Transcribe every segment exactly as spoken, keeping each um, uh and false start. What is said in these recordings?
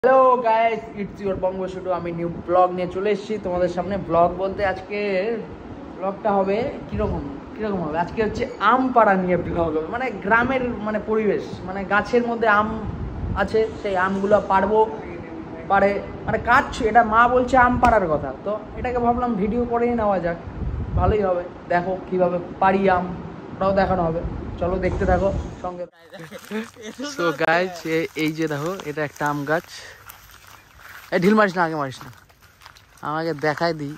Hello guys, it's your Banga Shutu. আমি new blog নিয়ে চলে এসেছি তোমাদের সামনে। ব্লগ বলতে আজকে ব্লগটা হবে কীরকম কীরকম হবে আজকে হচ্ছে আম পাড়া নিয়ে ব্লগ হবে, মানে গ্রামের মানে পরিবেশ, মানে গাছের মধ্যে আম আছে, সেই আমগুলো পাড়বো। পাড়ে মানে কাজ, এটা মা বলছে আম পাড়ার কথা, তো এটাকে ভাবলাম ভিডিও করেই নেওয়া যাক, ভালোই হবে। দেখো কীভাবে পাড়ি আম, ওটাও দেখানো হবে। চলো দেখতে থাকো সঙ্গে। সো গাইস, এই যে দেখো, এটা একটা আম গাছ। এই ঢিল মারিস না, আগে মারিস না, আমাকে দেখাই দিই।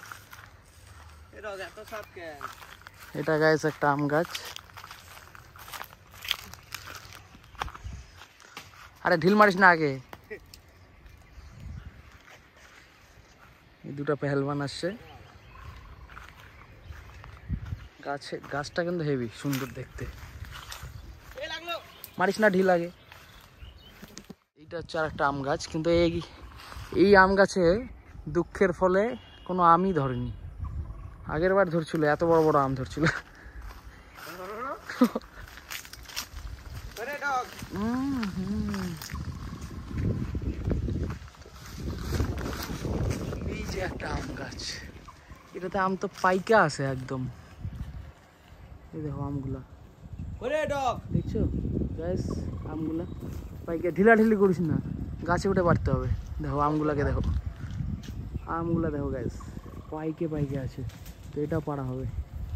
এটা গাইস একটা আম গাছ। আরে ঢিল মারিস না আগে। এই দুটো পেহেলবান আসছে। গাছে গাছটা কিন্তু হেভি সুন্দর দেখতে। মারিস না ঢিল আগে। এইটা হচ্ছে আর একটা আম গাছ, কিন্তু এই এই আম গাছে দুঃখের ফলে কোনো আমই ধরেনি। আগের বার ধরছিল, এত বড় বড় আম ধরছিল। এই যে একটা আম গাছ, এটাতে আম তো পাইকা আছে একদম। এই দেখো আমগুলা, দেখছো গাইস, আমগুলা পাইকা। ঢিলাঢিলি করিস না, গাছে উঠে পারতে হবে। দেখো আমগুলাকে দেখো, আমগুলা দেখো গাইস, পাইকে পাইকে আছে। তো এটা পাড়া হবে।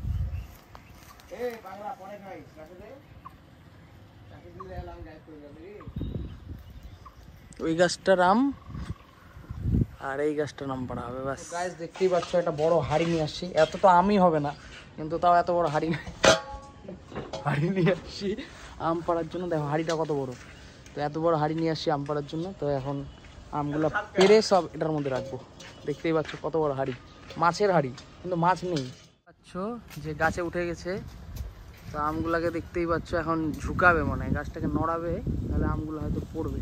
ওই গাছটার আম আর এই গাছটার আম পাড়া হবে বাস। গাইস দেখতেই পাচ্ছ, একটা বড় হাড়ি নিয়ে আসছি। এত তো আমই হবে না, কিন্তু তাও এত বড় হাড়ি হাড়ি নিয়ে আসছি আম পাড়ার জন্য। দেখো হাড়িটা কত বড়। তো এত বড় হাড়ি নিয়ে আসছি আম পাড়ার জন্য। তো এখন আমগুলা পেরে সব এটার মধ্যে রাখবো। দেখতেই পাচ্ছ কত বড় হাড়ি, মাছের হাড়ি, কিন্তু মাছ নেই। পাচ্ছ যে গাছে উঠে গেছে। তো আমগুলাকে দেখতেই পাচ্ছ, এখন ঝুঁকাবে, মনে হয় গাছটাকে নড়াবে, তাহলে আমগুলো হয়তো পড়বে।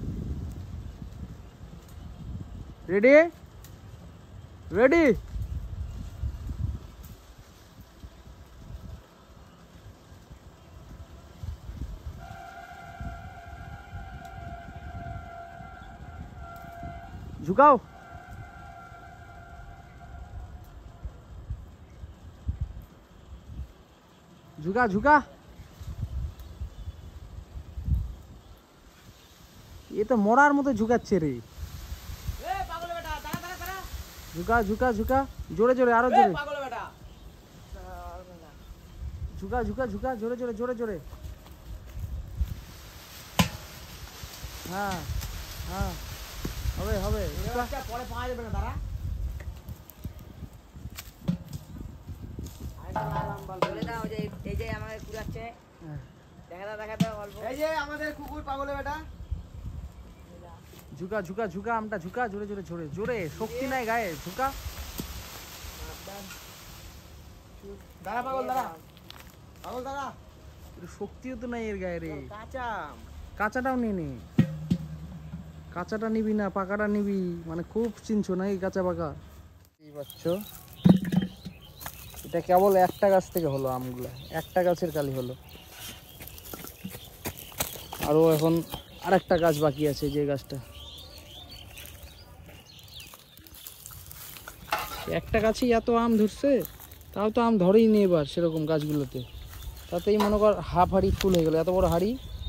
Ready ready ঝুঁকাও। ঝুঁকা ঝুঁকা। এ তো মরার মতো ঝুঁকাচ্ছে রে। ঝুঁকা ঝুঁকা ঝুঁকা, জোরে জোরে, আরো জোরে। ঝুঁকা ঝুঁকা ঝুঁকা, জোরে জোরে জোরে জোরে। হ্যাঁ হ্যাঁ, হবে হবে। পরে পাওয়া যাবে না, দাঁড়া। ঝুঁকা ঝুঁকা ঝুঁকা, আমটা ঝুঁকা, জোরে জোরে জোরে জোরে, শক্তি নাই গায়ে, ঝুঁকা। দাঁড়া পাগল, দাঁড়া পাগল, দাঁড়া। শক্তিও তো নাই এর গায়ে রে। কাঁচা কাঁচাটাও নিয়ে নে। কাঁচাটা নিবি না, পাকাটা নিবি, মানে খুব চিনছো না এই কাঁচা পাকা। এই পাচ্ছ, এটা কেবল একটা গাছ থেকে হলো আমগুলা, একটা গাছের কালি হলো। আরো এখন আর একটা গাছ বাকি আছে, যে গাছটা। একটা গাছেই এত আম ধরছে, তাও তো আম ধরেই নি এবার সেরকম গাছগুলোতে। তাতেই মনে কর হাফ হাড়ি ফুল হয়ে গেল, এত বড় হাড়ি।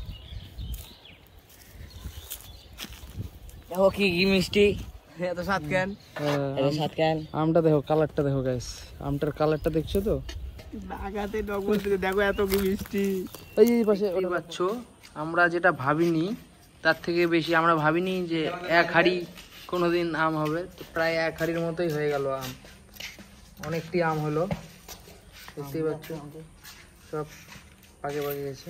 দেখো কি কি মিষ্টি, এত স্বাদ কেন, এত স্বাদ কেন। আমটা দেখো, কালারটা দেখো গাইস, আমটার কালারটা দেখছো তো, লাগাতে ডবল থেকে দেখো এত কি মিষ্টি। এই যে পাশে ওটা পাচ্ছ, আমরা যেটা ভাবিনি তার থেকে বেশি আমরা ভাবিনি যে এক হাড়ি কোনোদিন আম হবে। তো প্রায় এক হাড়ির মতোই হয়ে গেল আম, অনেকটি আম হলো। দেখতেই পাচ্ছ সব পাকে পাকে গেছে।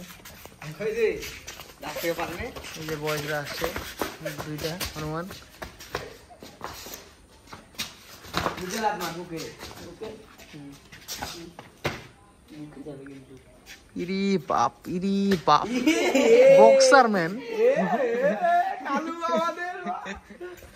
এই যে বয়সরা আসছে দুইটা হনুমান। ইরি বাপ, ইরি বাপ, বক্সার ম্যান।